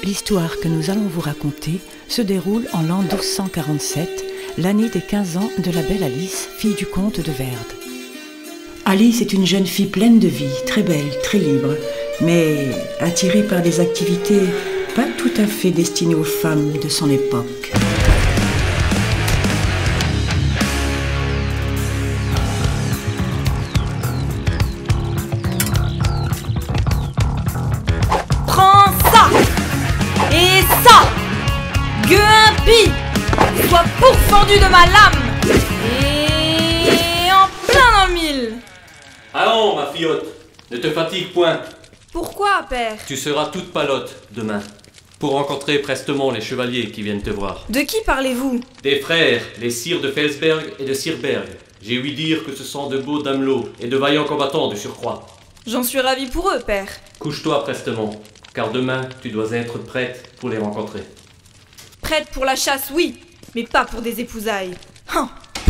L'histoire que nous allons vous raconter se déroule en l'an 1247, l'année des 15 ans de la belle Alice, fille du comte de Verde. Alice est une jeune fille pleine de vie, très belle, très libre, mais attirée par des activités pas tout à fait destinées aux femmes de son époque. Prends ça! Et ça! Guimpi! Sois pourfendu de ma lame! Et en plein dans le mille! Allons, ma fillotte, ne te fatigue point. Pourquoi, père? Tu seras toute palote demain, pour rencontrer prestement les chevaliers qui viennent te voir. De qui parlez-vous? Des frères, les sires de Felsberg et de Sirberg. J'ai ouï dire que ce sont de beaux damelots et de vaillants combattants de surcroît. J'en suis ravi pour eux, père. Couche-toi prestement, car demain tu dois être prête pour les rencontrer. Prête pour la chasse, oui, mais pas pour des épousailles. Hein.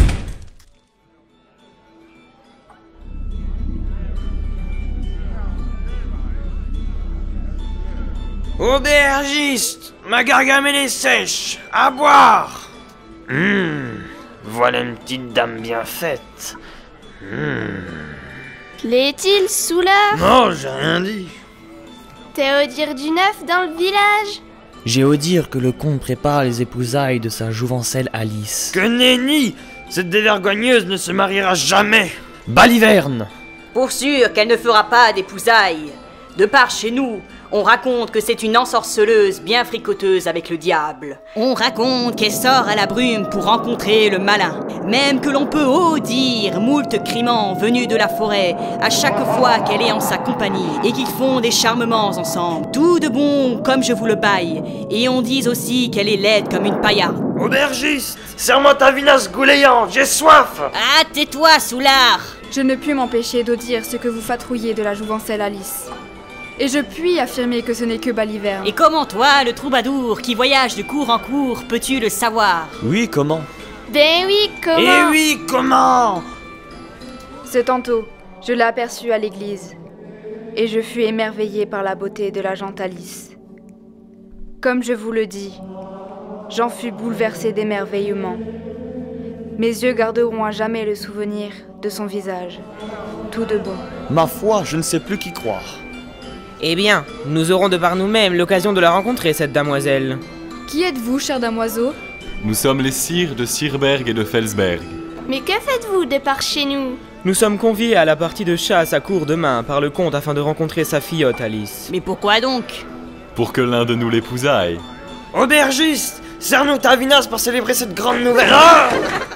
Aubergiste, ma gargamelle est sèche, à boire. Voilà une petite dame bien faite. L'est-il, Soulard? Non, j'ai rien dit. T'es au dire du neuf dans le village? J'ai au dire que le comte prépare les épousailles de sa jouvencelle Alice. Que nenni! Cette dévergogneuse ne se mariera jamais. Baliverne! Pour sûr qu'elle ne fera pas d'épousailles. De par chez nous, on raconte que c'est une ensorceleuse bien fricoteuse avec le diable. On raconte qu'elle sort à la brume pour rencontrer le malin. Même que l'on peut dire moult criments venus de la forêt à chaque fois qu'elle est en sa compagnie et qu'ils font des charmements ensemble. Tout de bon comme je vous le baille. Et on dit aussi qu'elle est laide comme une paillarde. Aubergiste, serre-moi ta vinasse goulayante, j'ai soif. Ah, tais-toi, Soulard! Je ne puis m'empêcher de dire ce que vous fatrouillez de la jouvencelle Alice. Et je puis affirmer que ce n'est que Baliverne. Et comment toi, le troubadour qui voyage de cour en cour, peux-tu le savoir? Oui, comment? Ben oui, comment? Eh oui, comment? Ce tantôt, je l'ai aperçue à l'église, et je fus émerveillé par la beauté de la gente Alice. Comme je vous le dis, j'en fus bouleversé d'émerveillement. Mes yeux garderont à jamais le souvenir de son visage, tout de bon. Ma foi, je ne sais plus qui croire. Eh bien, nous aurons de par nous-mêmes l'occasion de la rencontrer, cette damoiselle. Qui êtes-vous, cher damoiseau? Nous sommes les sires de Sirberg et de Felsberg. Mais que faites-vous de par chez nous? Nous sommes conviés à la partie de chasse à court demain par le comte afin de rencontrer sa fillotte Alice. Mais pourquoi donc? Pour que l'un de nous l'épousaille. Aubergiste, serre-nous ta vinasse pour célébrer cette grande nouvelle. Ah!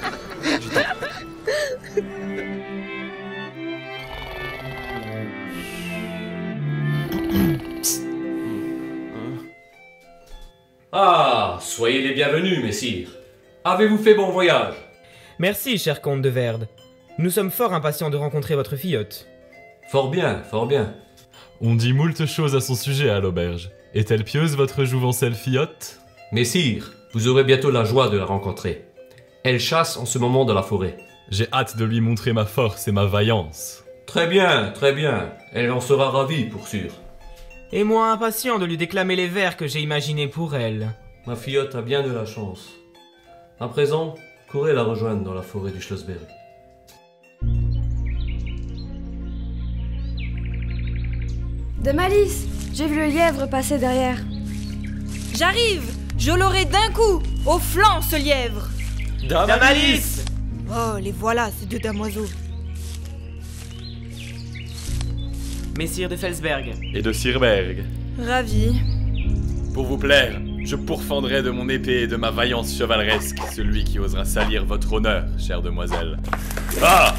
Ah, soyez les bienvenus, messires. Avez-vous fait bon voyage? Merci, cher comte de Verde. Nous sommes fort impatients de rencontrer votre fillotte. Fort bien, fort bien. On dit moult choses à son sujet à l'auberge. Est-elle pieuse, votre jouvencelle fillotte? Messires, vous aurez bientôt la joie de la rencontrer. Elle chasse en ce moment dans la forêt. J'ai hâte de lui montrer ma force et ma vaillance. Très bien, très bien. Elle en sera ravie, pour sûr. Et moi impatient de lui déclamer les vers que j'ai imaginés pour elle. Ma fillotte a bien de la chance. À présent, courez la rejoindre dans la forêt du Schlossberg. Dame Alice, j'ai vu le lièvre passer derrière. J'arrive! Je l'aurai d'un coup! Au flanc, ce lièvre! Dame Alice! Oh, les voilà, ces deux damoiseaux. Messire de Felsberg. Et de Sirberg. Ravi. Pour vous plaire, je pourfendrai de mon épée et de ma vaillance chevaleresque celui qui osera salir votre honneur, chère demoiselle. Ah!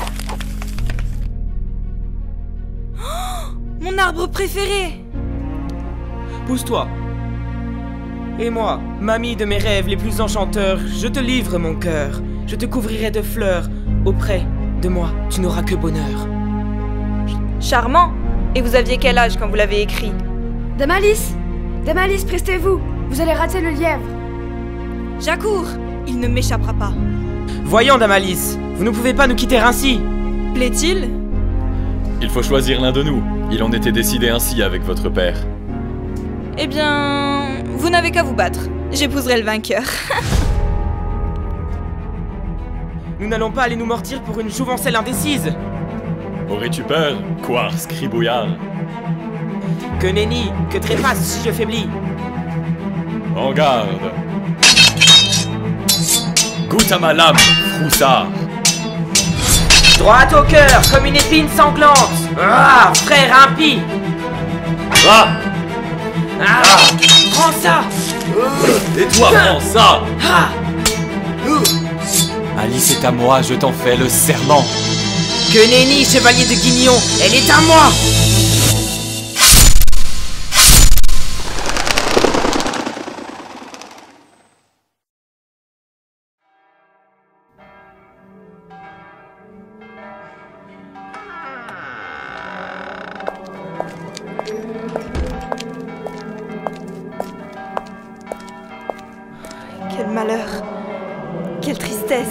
Mon arbre préféré! Pousse-toi. Et moi, mamie de mes rêves les plus enchanteurs, je te livre mon cœur. Je te couvrirai de fleurs. Auprès de moi, tu n'auras que bonheur. Charmant! Et vous aviez quel âge quand vous l'avez écrit? Dame Alice, prestez-vous, vous allez rater le lièvre. J'accours! Il ne m'échappera pas. Voyons, Dame Alice, vous ne pouvez pas nous quitter ainsi. Plaît-il? Il faut choisir l'un de nous. Il en était décidé ainsi avec votre père. Eh bien, Vous n'avez qu'à vous battre. J'épouserai le vainqueur. Nous n'allons pas aller nous mortir pour une jouvencelle indécise. Aurais-tu peur, Quars Cribouillard? Que nenni, que trépasse si je faiblis. En garde. Goûte à ma lame, Froussard. Droit au cœur, comme une épine sanglante. Ah, frère impie. Ah! Ah, prends ça. Et toi, prends ça! Ah. Alice est à moi, je t'en fais le serment. Que nenni, chevalier de Guignon, elle est à moi. Quel malheur, quelle tristesse.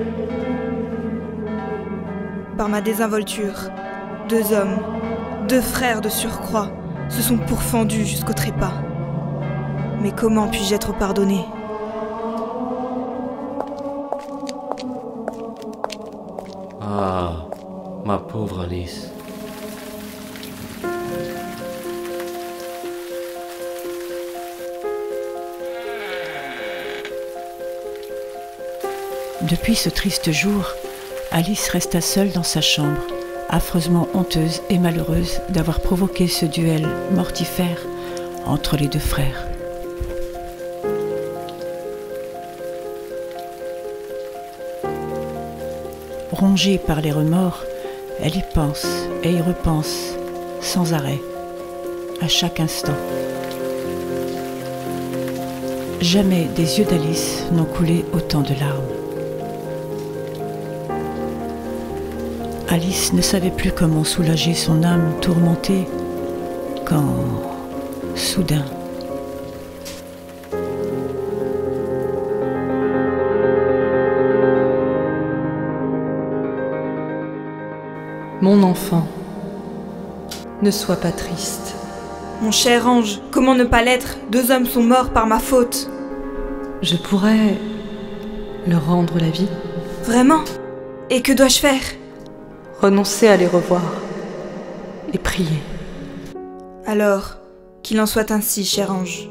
Par ma désinvolture, 2 hommes, 2 frères de surcroît, se sont pourfendus jusqu'au trépas. Mais comment puis-je être pardonné? Ah, ma pauvre Alice. Depuis ce triste jour, Alice resta seule dans sa chambre, affreusement honteuse et malheureuse d'avoir provoqué ce duel mortifère entre les 2 frères. Rongée par les remords, elle y pense et y repense sans arrêt, à chaque instant. Jamais des yeux d'Alice n'ont coulé autant de larmes. Alice ne savait plus comment soulager son âme tourmentée quand, soudain, Mon enfant, ne sois pas triste. Mon cher ange, comment ne pas l'être? 2 hommes sont morts par ma faute. Je pourrais leur rendre la vie. Vraiment? Et que dois-je faire? Renoncer à les revoir et prier. Alors, qu'il en soit ainsi, cher ange.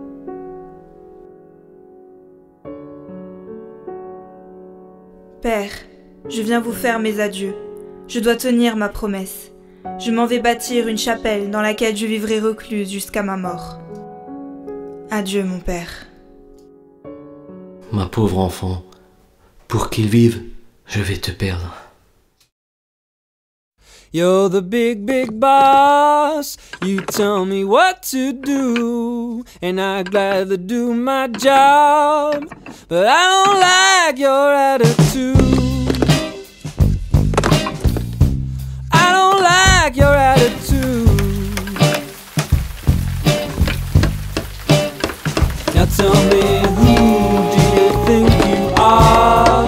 Père, je viens vous faire mes adieux. Je dois tenir ma promesse. Je m'en vais bâtir une chapelle dans laquelle je vivrai recluse jusqu'à ma mort. Adieu, mon père. Ma pauvre enfant, pour qu'il vive, je vais te perdre. You're the big, big boss. You tell me what to do, and I'd gladly do my job. But I don't like your attitude. I don't like your attitude. Now tell me, who do you think you are?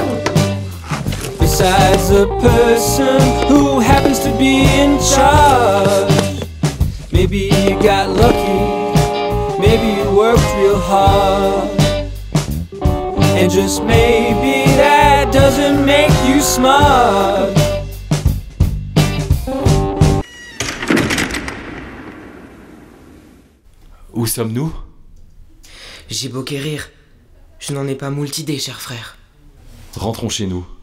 Besides the person who happens to be in charge. Maybe you got lucky, maybe you worked real hard, and just maybe that doesn't make you smart. Où sommes-nous? J'ai beau quérir, je n'en ai pas moult idées, cher frère. Rentrons chez nous.